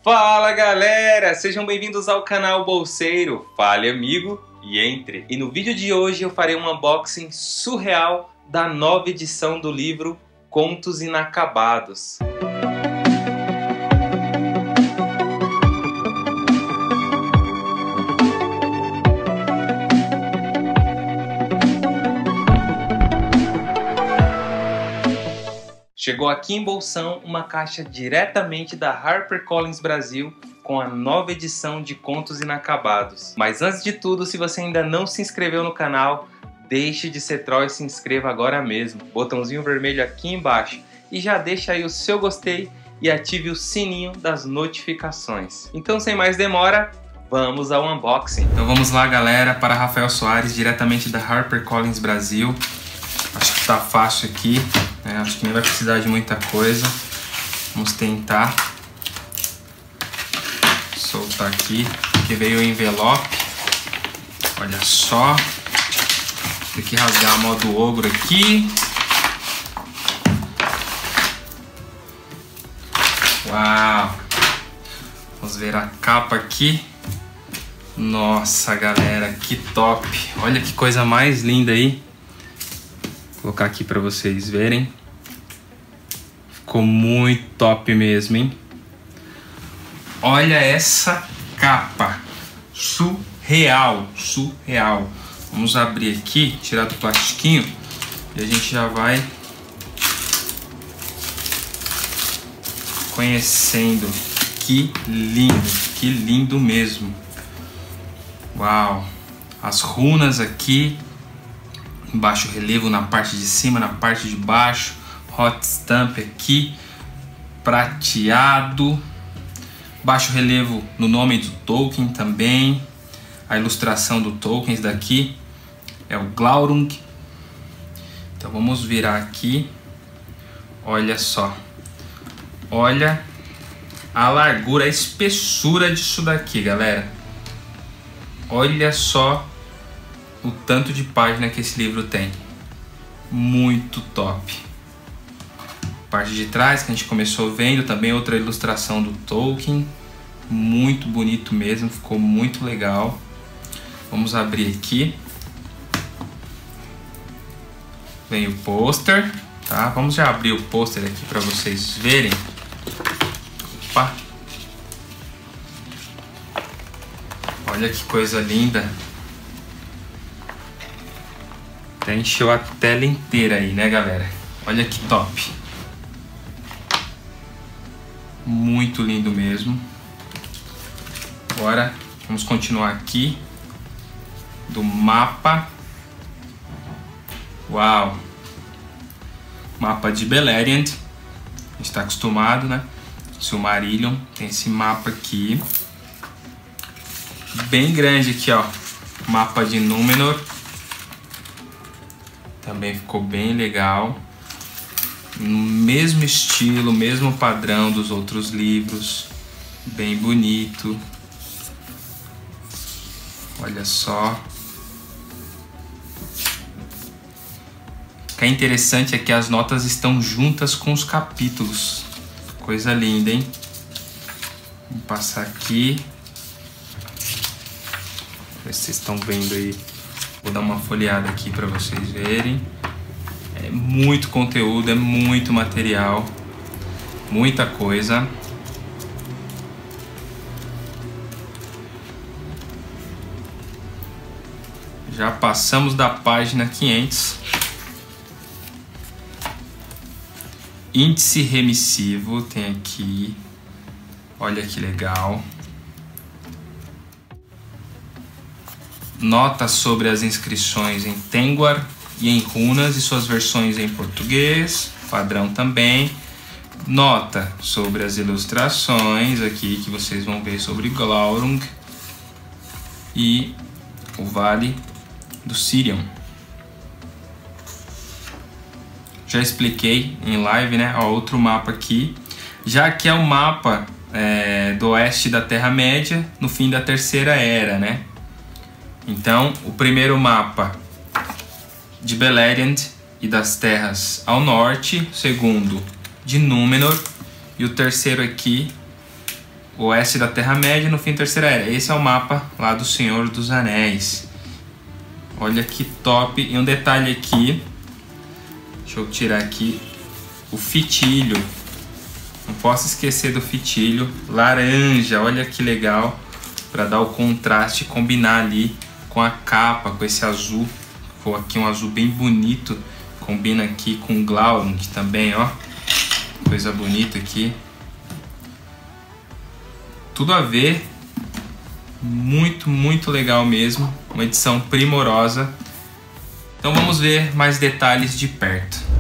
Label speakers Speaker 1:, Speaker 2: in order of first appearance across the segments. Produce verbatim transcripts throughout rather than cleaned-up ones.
Speaker 1: Fala galera, sejam bem-vindos ao canal Bolseiro. Fale amigo e entre. E no vídeo de hoje eu farei um unboxing surreal da nova edição do livro Contos Inacabados. Chegou aqui em Bolsão uma caixa diretamente da HarperCollins Brasil com a nova edição de Contos Inacabados. Mas antes de tudo, se você ainda não se inscreveu no canal, deixe de ser troll e se inscreva agora mesmo. Botãozinho vermelho aqui embaixo. E já deixa aí o seu gostei e ative o sininho das notificações. Então sem mais demora, vamos ao unboxing. Então vamos lá galera, para Rafael Soares, diretamente da HarperCollins Brasil. Acho que tá fácil aqui, né? Acho que nem vai precisar de muita coisa. Vamos tentar soltar aqui, que veio o envelope. Olha só. Tem que rasgar a modo ogro aqui. Uau! Vamos ver a capa aqui. Nossa galera, que top! Olha que coisa mais linda aí. Vou colocar aqui para vocês verem. Ficou muito top mesmo, hein? Olha essa capa. Surreal, surreal. Vamos abrir aqui, tirar do plastiquinho e a gente já vai conhecendo. Que lindo, que lindo mesmo. Uau! As runas aqui. Baixo relevo na parte de cima, na parte de baixo. Hot stamp aqui. Prateado. Baixo relevo no nome do Tolkien também. A ilustração do Tolkien daqui é o Glaurung. Então vamos virar aqui. Olha só. Olha a largura, a espessura disso daqui, galera. Olha só o tanto de página que esse livro tem. Muito top. Parte de trás que a gente começou vendo, também outra ilustração do Tolkien. Muito bonito mesmo, ficou muito legal. Vamos abrir aqui. Vem o pôster, tá? Vamos já abrir o pôster aqui para vocês verem. Opa! Olha que coisa linda. Encheu a tela inteira aí, né, galera? Olha que top. Muito lindo mesmo. Agora, vamos continuar aqui. Do mapa. Uau! Mapa de Beleriand. A gente tá acostumado, né? Silmarillion. Tem esse mapa aqui. Bem grande aqui, ó. Mapa de Númenor. Também ficou bem legal. No mesmo estilo, mesmo padrão dos outros livros. Bem bonito. Olha só. O que é interessante é que as notas estão juntas com os capítulos. Coisa linda, hein? Vamos passar aqui. Ver se vocês estão vendo aí. Vou dar uma folheada aqui para vocês verem. É muito conteúdo, é muito material, muita coisa. Já passamos da página quinhentos. Índice remissivo tem aqui. Olha que legal. Notas sobre as inscrições em Tengwar e em runas e suas versões em português, padrão também. Nota sobre as ilustrações aqui que vocês vão ver sobre Glaurung e o Vale do Sirion. Já expliquei em live, né? Ó, outro mapa aqui. Já que é o mapa é, do oeste da Terra-média no fim da Terceira Era, né? Então, o primeiro mapa de Beleriand e das terras ao norte, o segundo de Númenor e o terceiro aqui oeste da Terra-média, no fim Terceira Era. Esse é o mapa lá do Senhor dos Anéis. Olha que top. E um detalhe aqui, deixa eu tirar aqui, o fitilho. Não posso esquecer do fitilho laranja, olha que legal, para dar o contraste, combinar ali com a capa, com esse azul. Ficou aqui um azul bem bonito, combina aqui com o Glaurung também, ó. Coisa bonita aqui. Tudo a ver, muito, muito legal mesmo, uma edição primorosa. Então vamos ver mais detalhes de perto.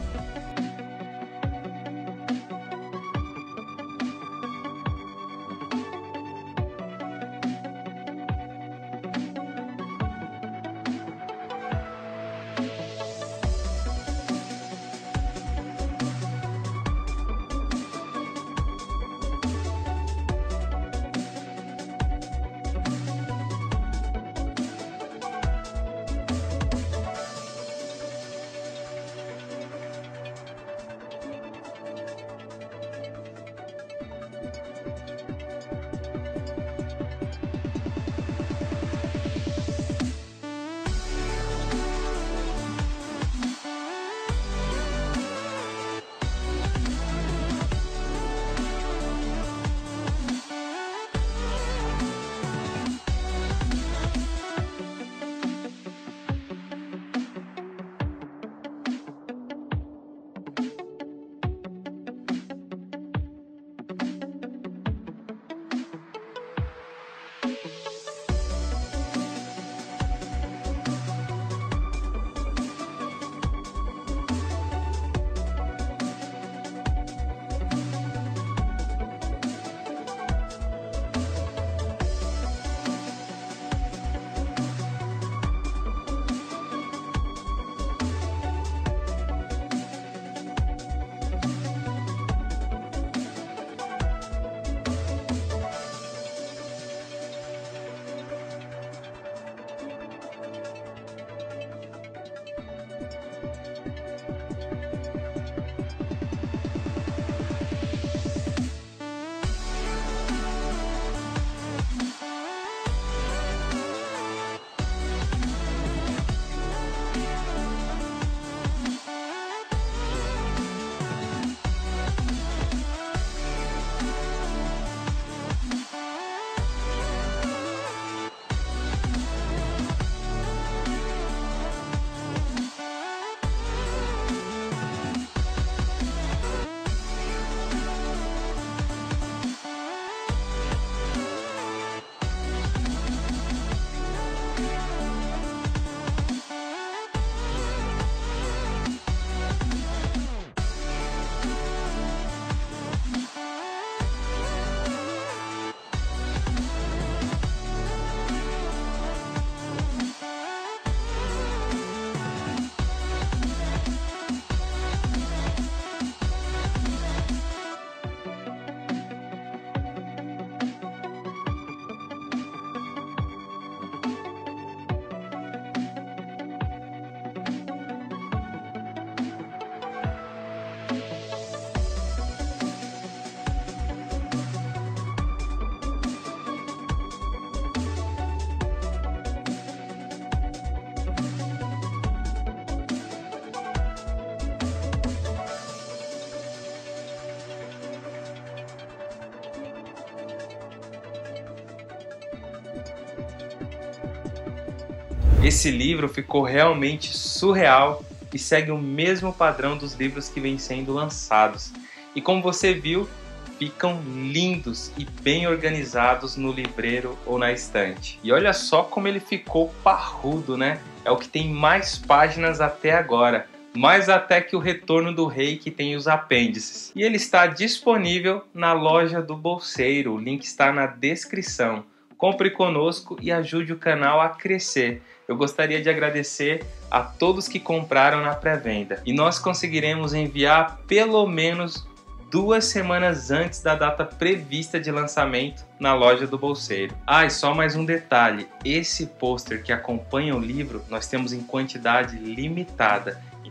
Speaker 2: Esse livro ficou realmente surreal e segue o mesmo padrão dos livros que vêm sendo lançados. E como você viu, ficam lindos e bem organizados no livreiro ou na estante. E olha só como ele ficou parrudo, né? É o que tem mais páginas até agora. Mais até que o Retorno do Rei, que tem os apêndices. E ele está disponível na loja do Bolseiro, o link está na descrição. Compre conosco e ajude o canal a crescer. Eu gostaria de agradecer a todos que compraram na pré-venda. E nós conseguiremos enviar pelo menos duas semanas antes da data prevista de lançamento na loja do Bolseiro. Ah, e só mais um detalhe. Esse pôster que acompanha o livro, nós temos em quantidade limitada.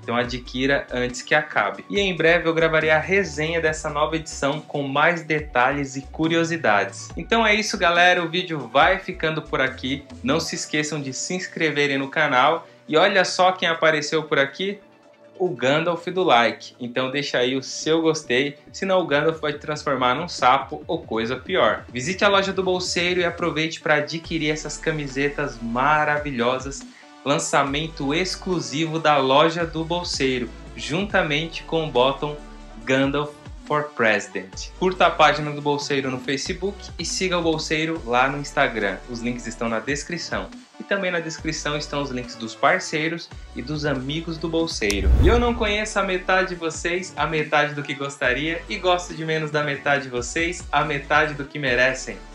Speaker 2: Então adquira antes que acabe. E em breve eu gravarei a resenha dessa nova edição com mais detalhes e curiosidades. Então é isso, galera, o vídeo vai ficando por aqui. Não se esqueçam de se inscreverem no canal. E olha só quem apareceu por aqui, o Gandalf do like. Então deixa aí o seu gostei, senão o Gandalf vai te transformar num sapo ou coisa pior. Visite a loja do Bolseiro e aproveite para adquirir essas camisetas maravilhosas, lançamento exclusivo da loja do Bolseiro, juntamente com o bottom Gandalf for President. Curta a página do Bolseiro no Facebook e siga o Bolseiro lá no Instagram. Os links estão na descrição. E também na descrição estão os links dos parceiros e dos amigos do Bolseiro. E eu não conheço a metade de vocês, a metade do que gostaria, e gosto de menos da metade de vocês, a metade do que merecem.